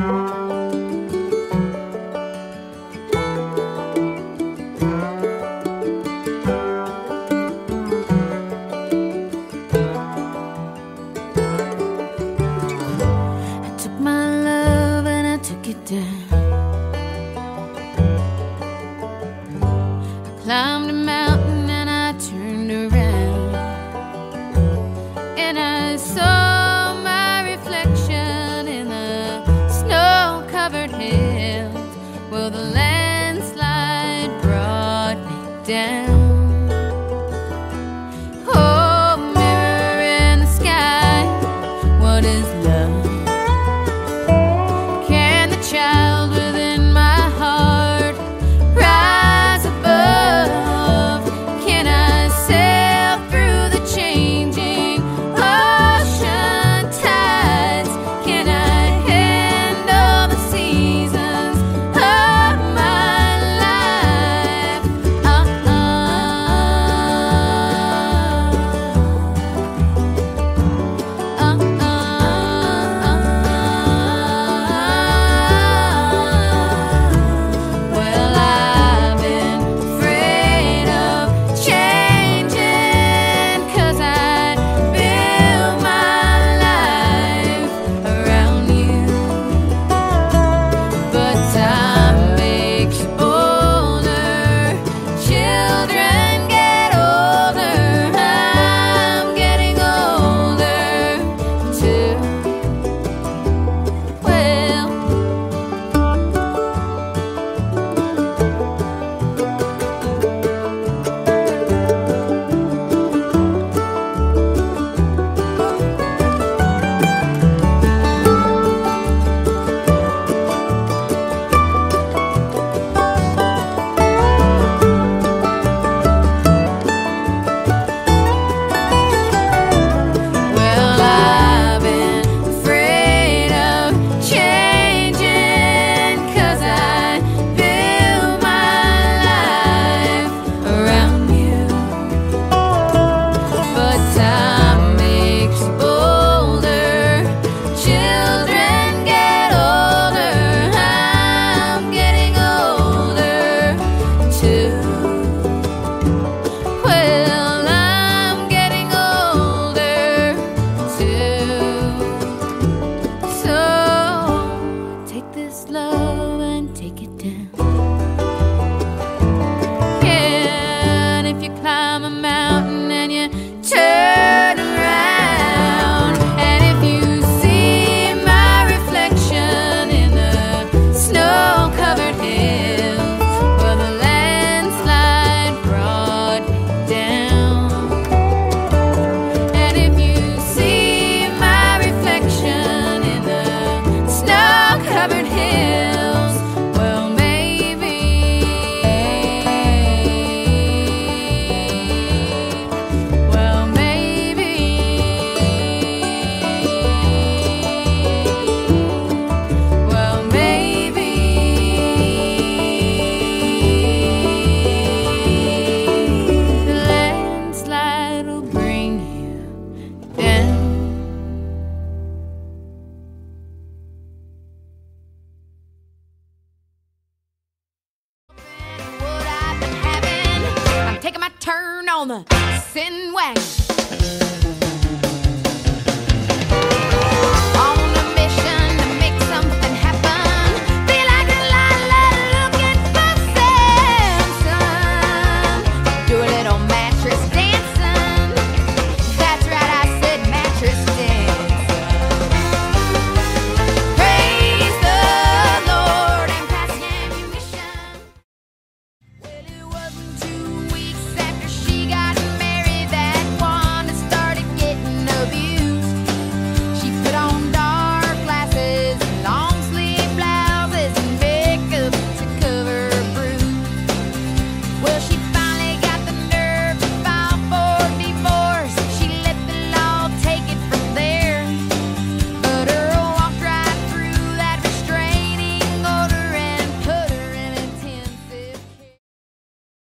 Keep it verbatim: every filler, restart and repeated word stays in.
Climbed a mountain and I turned around, and I saw my reflection in the snow-covered hills. Well, the landslide brought me down. Oh, mirror in the sky, what is love? Can the child within my heart rise above? Can I sail through the changing ocean tides? Can I handle the seasons of my life? Uh-uh. Uh-uh. Well, I've been afraid of changing, 'cause I built my life around you. But time makes you older, children get older, I'm getting older too. Well, Well, I've been afraid of changing, 'cause I built my life around you. But time makes you older, children get older, I'm getting older too. Well, I'm getting older too. So take this love and take it down. Yeah, and if you climb a mountain and you turn around, and if you see my reflection in the snow-covered hills, well, the landslide brought me down. And if you see my reflection in the snow-covered hills, well, maybe, well, maybe, well, maybe the landslide will bring you down. What I've been having, I'm taking my turn on the sin wagon.